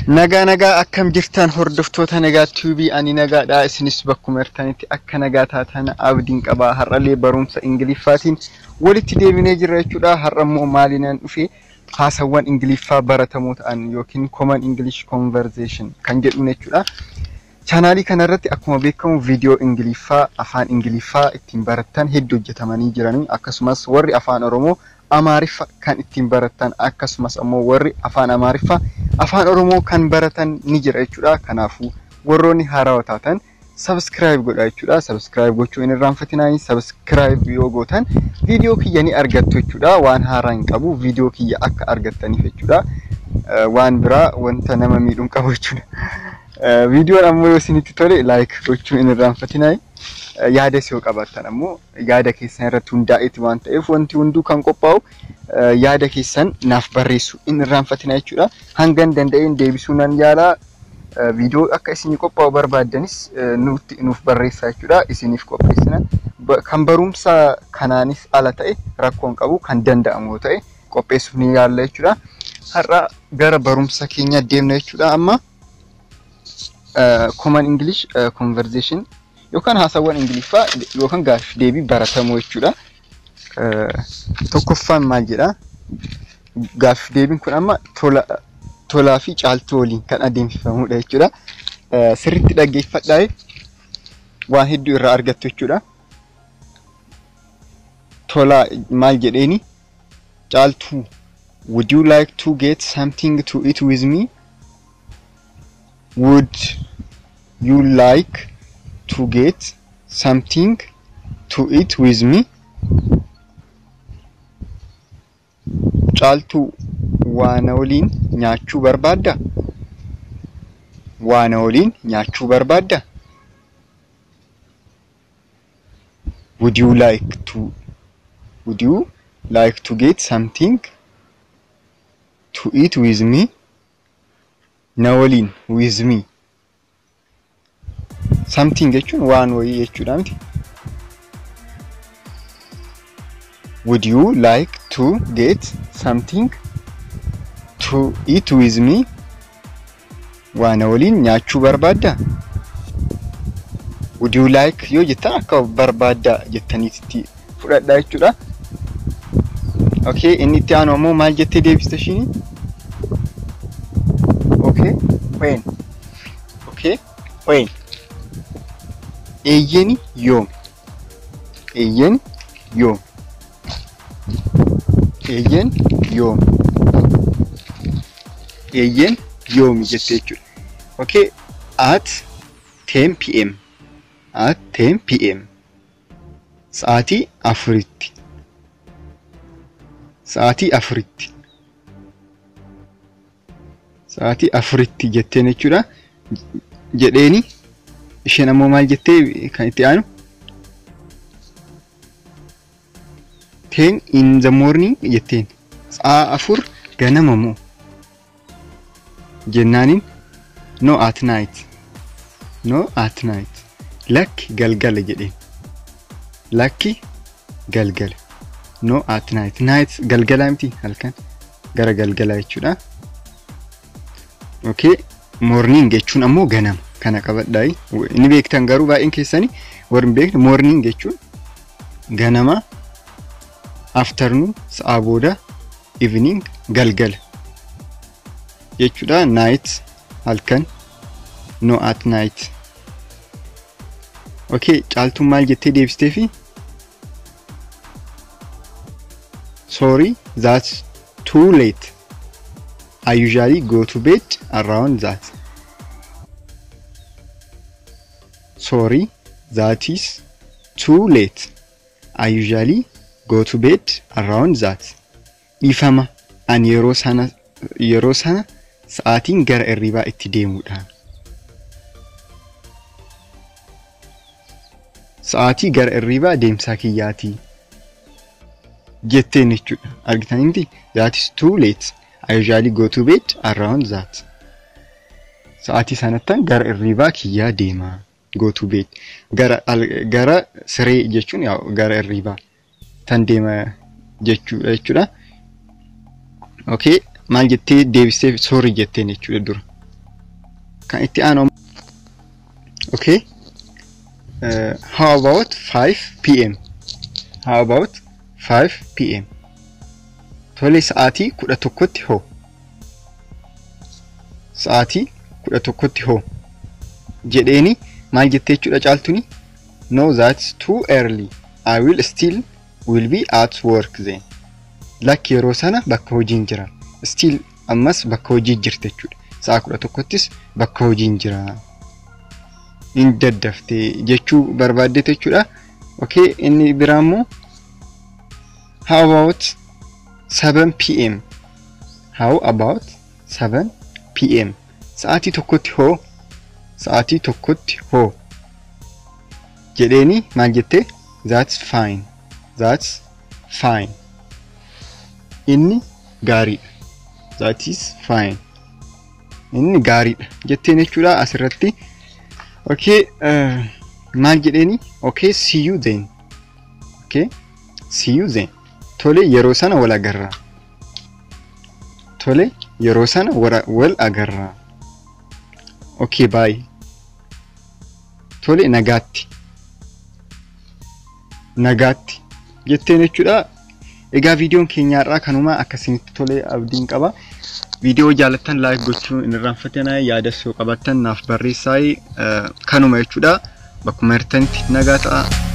Nagaa akkam jirtan hordoftoota nagaa TV ani nagaadha isinis bakkuma jirtanitti akka nagaa taatan abdiin qaba har'alee barumsa ingiliffaatiin walitti deebinee jirra jechuudha har'ammoo maalinaan dhufe haasawwan ingiliffaa baratamoo ta'an yookiin common english conversation kan jedhu jechuudha channelii kana irratti akkuma beekamu viidiyoo ingiliffaa afaan ingiliffaa ittiin baratan hedduu hojjetamanii jiran akkasumas warri afaan oromoo Amaariffa kan ittiin baratan akkasumas ammoo warri afaan Amaariffa afaan Oromoo kan baratan ni jira jechuudha. Kanaafuu warroonni haarawaa taatan subscribe godhaa jechuudha. Subscribe gochuu hin irraanfatinaa. Subscribe yoo gootan viidiyoo kiyya ni argattu jechuudha. Waan haaraa hin qabu viidiyoo kiyya akka argattaniif jechuudha. Waan biraa wanta nama miidhuun qabu jechuudha. Viidiyoon ammoo yoo isinitti tole like gochuu hin irraanfatinaa. Yaada sio qabaatan ammoo yaada keessan irratti hundaa'eeti waan ta'eef wanti hunduu kan qophaa'u yaada keessan naaf barreessu hin irraanfatinaa jechuudha. Hangan danda'een deebisuu nan yaala. Viidiyoo akka isin qophaa'u barbaaddanis nuuf barreessaa jechuudha. Isiniif qopheessina. Kan barumsa kanaanis ala ta'e rakkoon qabu kan danda'amu ta'e qopheessuuf ni yaalla jechuudha. Har'a gara barumsa keenya deemna jechuudha. Amma common english conversation yookaan haasawwan ingiliffaa yookaan gaaffii deebii baratamoo jechuudha. Tokkoffaan maal jedha? Gaaffii deebiin kun amma tolaa fi caaltuu waliin kan adeemsifamudha jechuudha. Sirriitti dhaggeeffadhaa waan hedduu irraa argattu jechuudha. Tolaa maal jedheeni? Caaltuu, would you like to get something to eat with me? Would you like to get something to eat with me? Caaltuu waana waliin nyaachuu barbaadda? Waana waliin nyaachuu barbaadda? Would you like to get something to eat with me? Na waliin with me. Something jechuun waan wayii jechuudha miti. Would you like to get something to eat with me? Waana waliin nyaachuu barbaadda? Would you like yoo jettan akka barbaadda jettaniitti fudhadhaa jechuudha. Okay, inni itti aanu ammoo maal jettee deebista ishini? Okay, when? Okay, when? Eeyyeni yoom? Eeyyen yoom? Eeyyen yoom? Eeyyen yoom jettee jechuudha. Okay, at 10 PM. At 10 PM. Sa'aatii afuritti. Sa'aatii afuritti. Sa'aatii afuritti jetteen jechuudha. Jedheeni isheen ammoo maal jettee kan itti aanu? 10 in the morning jetteen. Sa'a afur ganama moo? Jennaanin no at night. No at night. Lakki galgala jedheen. Lakki galgala. No at night. Night galgala miti halkan gara galgala jechuudha. Okay, morning jechuun ammoo ganama. Kana qabadhaa inni beektan garuu baay'een keessanii warri beekne morning jechuun ganama, afternoon sa'a booda, evening galgala jechuudha. Night halkan, no at night. Okay, caaltuun maal jettee deebisteefi? Sorry, that's too late. I usually go to bed around that. Sorry, that is too late. I usually go to bed around that. Ifama an yeroo sana sa'aatiin gara irribaa itti deemuudha. Sa'aatii gara irribaa deemsaa kiyyaati jetteen jechuudha. Argitanii miti? That is too late. I usually go to bed around that. Sa'aatii sanattan gara irribaa kiyyaa deema. Go to bed. Gara siree jechuun yaa gara irribaa tan deema jechuudha. Okay, maal jettee deebistee sorry jetteen jechuudha dura. kan itti aanu. Okay. How about 5 p.m? How about 5 p.m? Tole sa'aatii 11tti hoo. Sa'aatii 11tti hoo. Jedheeni maal jettee jechuudha caaltuuni? No, that's too early. I will be at work then. Lakki yeroo sana bakka hojiin jira. Still ammas bakka hojii jirte jechuudha. Sa'a 11ttis bakka hojiin jira. In daddaftee jechuu barbaadde jechuudha. Okay, inni biraammoo how about 7 p.m? How about 7 p.m? Sa'aatii tokkotti hoo. Sa'aatii tokkotti hoo. Jedheeni maal jettee? That's fine. That's fine. Inni gaariidha. That is fine. Inni gaariidha jetteen jechuudha asirratti. Okay, maal jedheeni? Okay, see you then. Okay, see you then. Tole yeroo sana wal agarra. Tole yeroo sana wal agarra. Okay, bye. Tole nagaatti. Nagaatti jetteen jechuudha. Egaa viidiyoon keenya irraa kanuma akkasinitti tole abdiin qaba. Viidiyoo jaalattan like gochuun hin irraanfatinaa. Yaada soo qabattan naaf barreessaa. Kanuma jechuudha. Bakkuma jirtanitti nagaa ta'a.